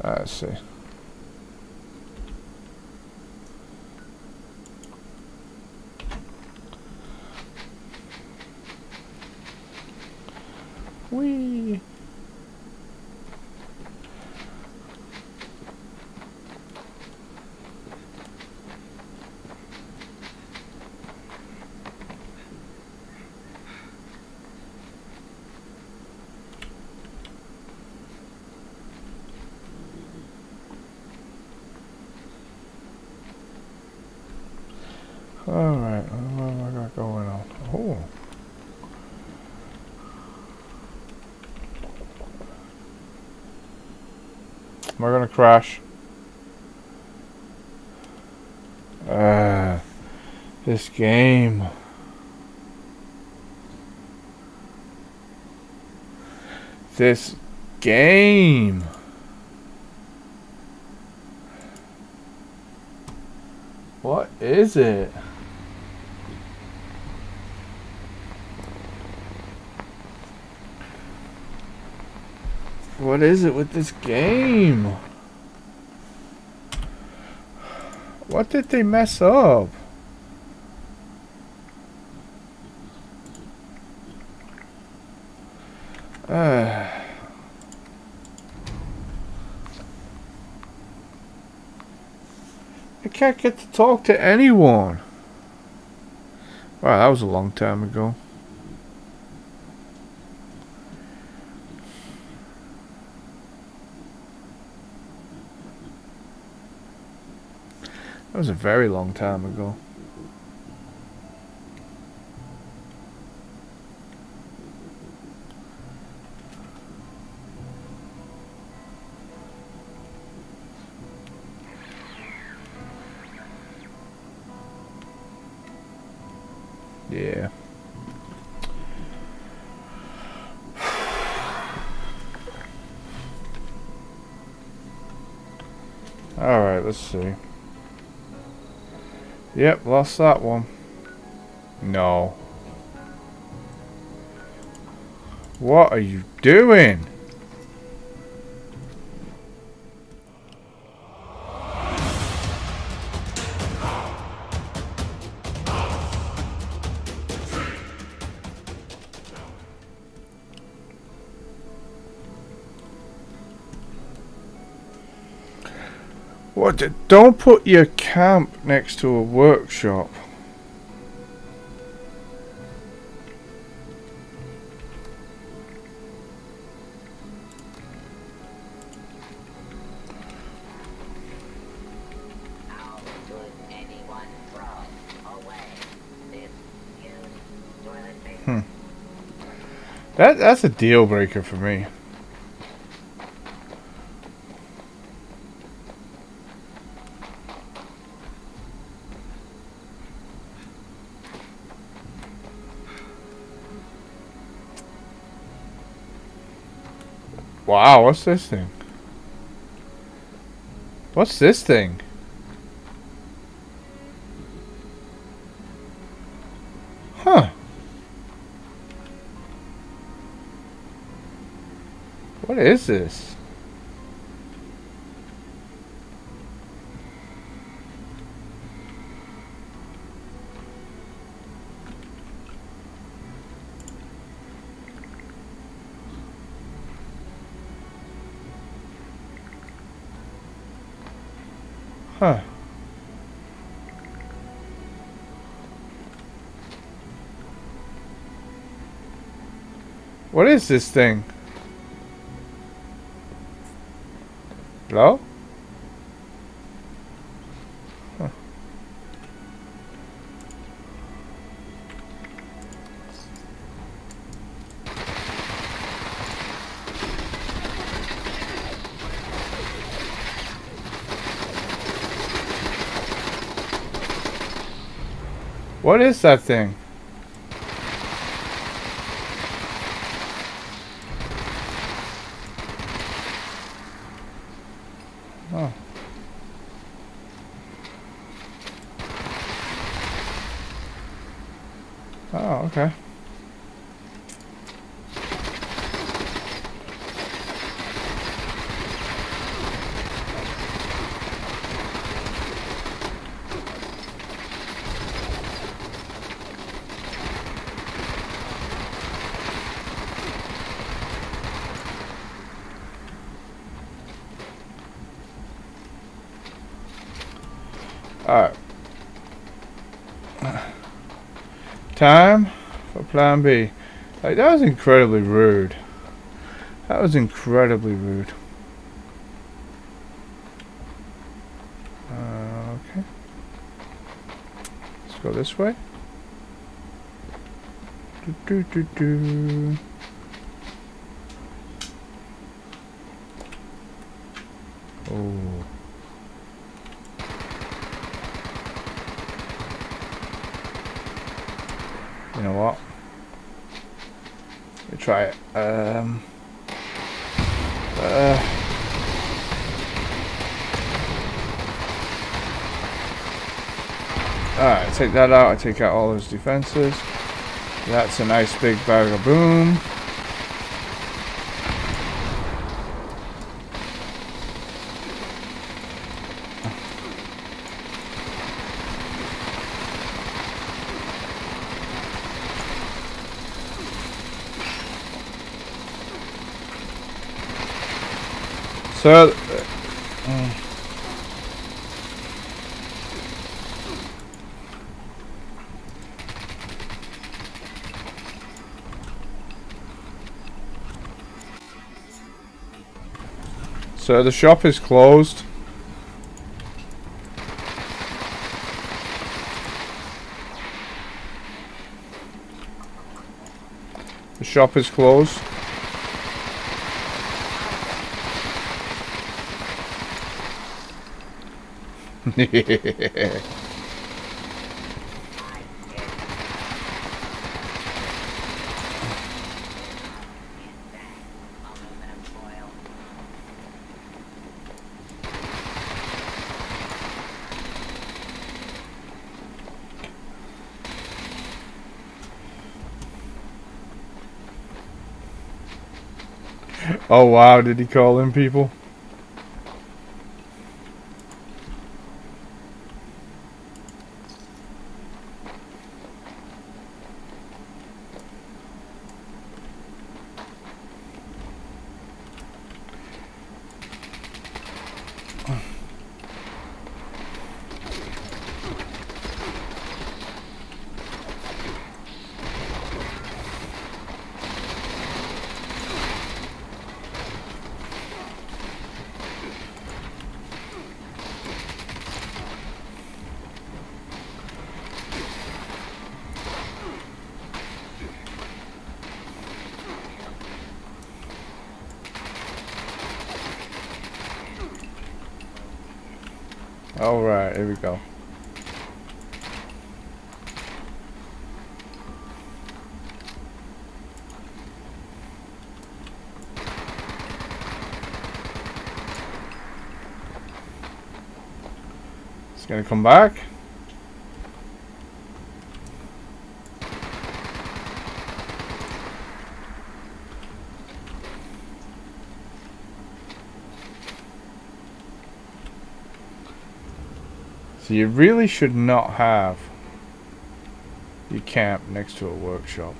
Let's see. Whee! Alright, what have I got going on? Oh. Am I gonna crash? This game. This game. What is it? What is it with this game? What did they mess up? I can't get to talk to anyone. Wow, that was a long time ago. That was a very long time ago. Yeah. Alright, let's see. Yep, lost that one. No. What are you doing? What? Don't put your camp next to a workshop. That's a deal breaker for me. Wow, what's this thing? What's this thing? Huh. What is this? Huh. What is this thing? Hello? Huh. What is that thing? Oh. Oh, okay. Alright. Time for plan B. Like, that was incredibly rude. That was incredibly rude. Okay. Let's go this way. Do, do, do, do. Oh. You know what? Let me try it. Alright, take that out. I take out all those defenses. That's a nice big bag of boom. So, the shop is closed. The shop is closed. Oh wow, did he call in people? Alright, here we go. It's gonna come back. So you really should not have your camp next to a workshop.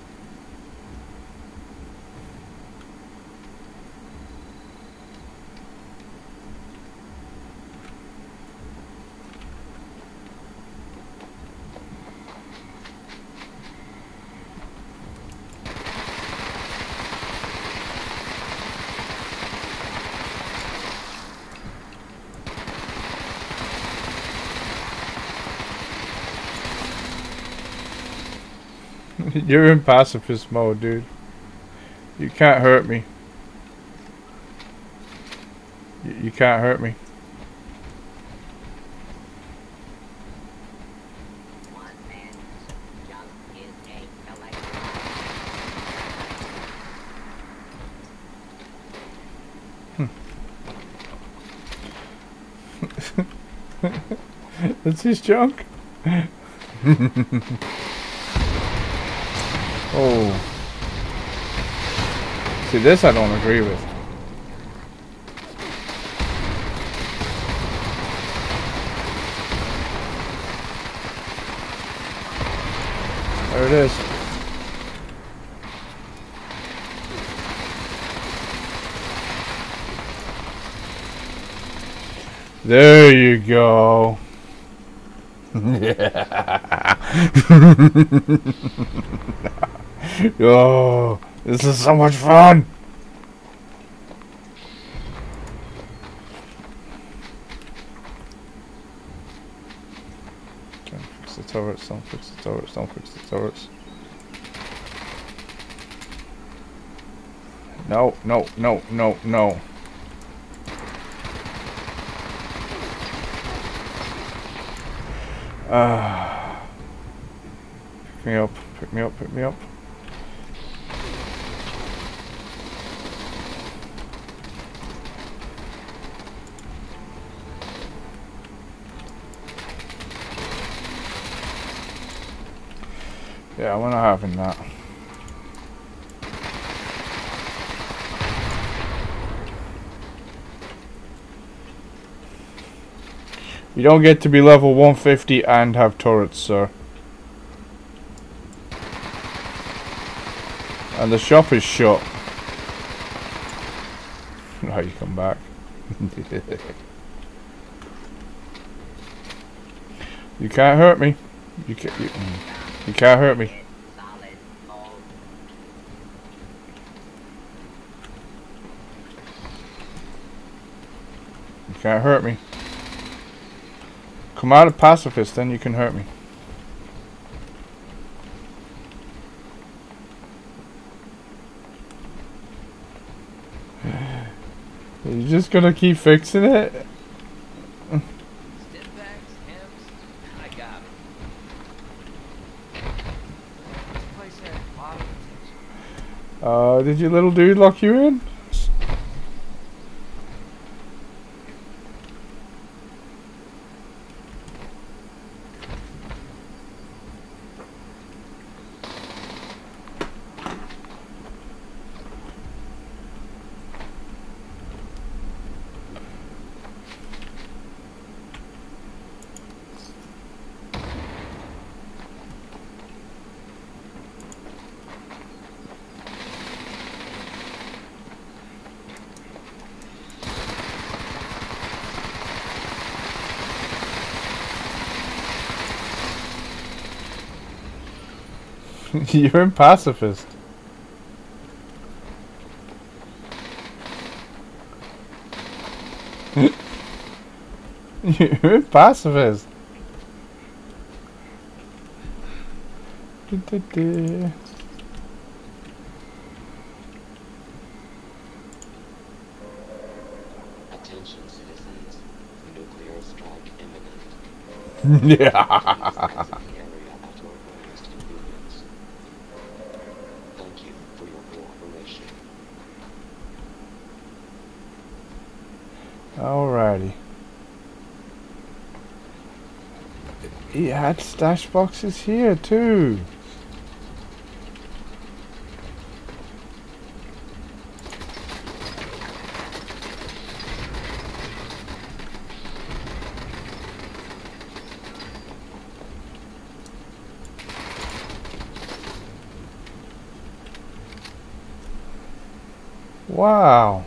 You're in pacifist mode, dude. You can't hurt me. You can't hurt me. That's his junk. Oh. See, this I don't agree with. There it is. There you go. Oh, this is so much fun. Don't fix the turrets, don't fix the turrets, don't fix the turrets. No, no, no, no, no. Pick me up, pick me up, pick me up. Yeah, we're not having that. You don't get to be level 150 and have turrets, sir. And the shop is shut. Now you come back. You can't hurt me. You can't hurt me. You can't hurt me. Come out of pacifist, then you can hurt me. You're just gonna keep fixing it? Did your little dude lock you in? You're in pacifist. You're in pacifist. Attention citizens, nuclear strike imminent. Yeah. Thank you for your cooperation. Alrighty. He had stash boxes here too. Wow.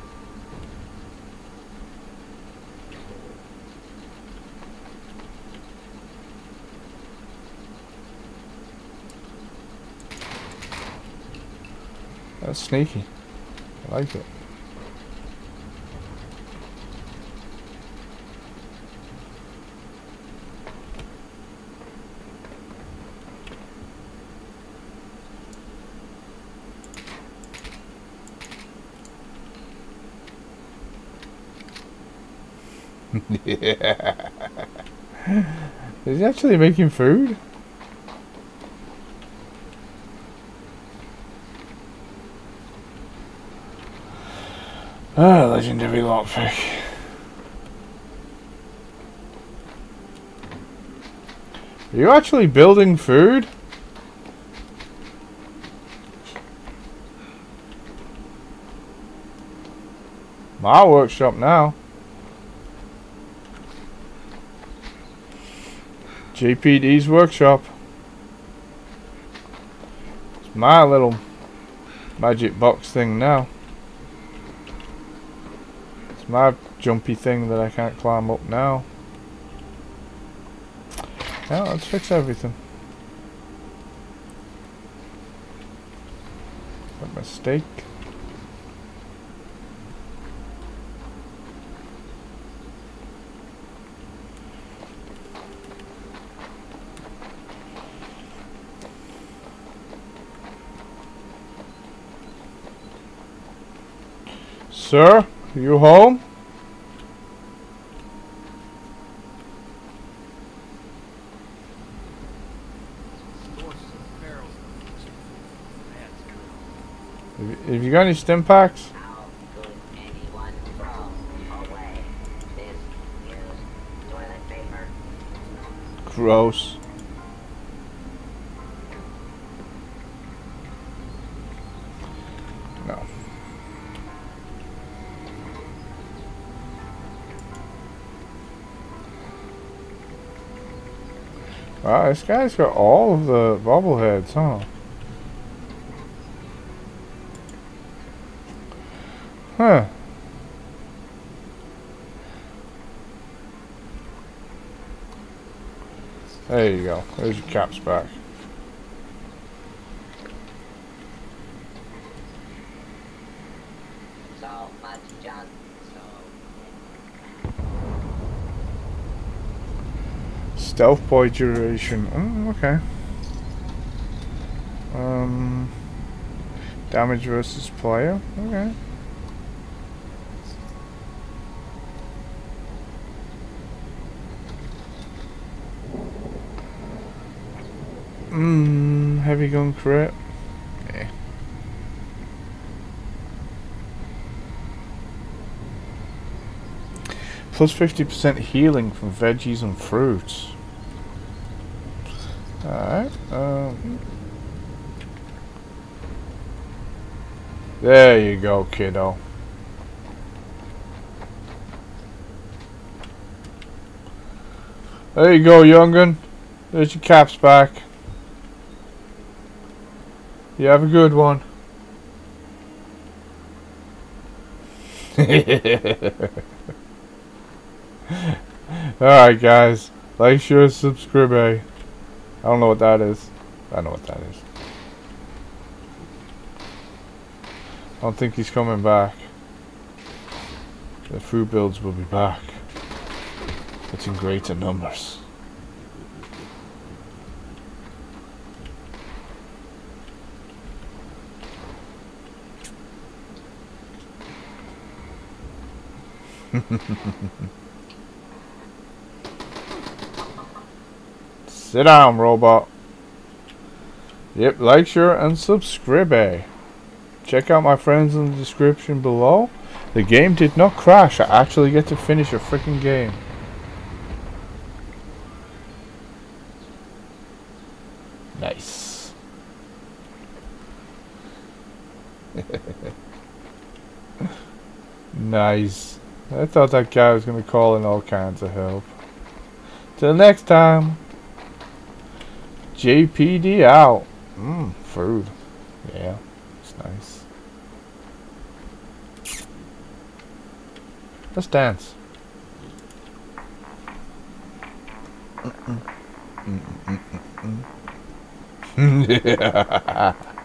That's sneaky. I like it. Yeah. Is he actually making food? Ah, legendary lockpick. Are you actually building food? My workshop now. JPD's workshop. It's my little magic box thing now. It's my jumpy thing that I can't climb up now. Yeah, let's fix everything. A mistake. Sir, are you home? Have you got any stim packs? How could anyone throw away this used toilet paper? Gross. No. Wow, this guy's got all of the bobbleheads, huh? Huh. There you go. There's your caps back. So much junk. Stealth boy duration. Oh, okay. Damage versus player. Okay. Heavy gun crit. Yeah. Plus 50% healing from veggies and fruits. Alright. There you go, kiddo. There you go, young'un. There's your caps back. You have a good one. Alright, guys. Like, share, subscribe. I don't know what that is. I know what that is. I don't think he's coming back. The food builds will be back. It's in greater numbers. Sit down, robot. Yep, like, share, and subscribe. Check out my friends in the description below. The game did not crash. I actually get to finish a freaking game. Nice. Nice. I thought that guy was going to call in all kinds of help. Till next time. JPD out. Food. Yeah, it's nice. Let's dance. Yeah.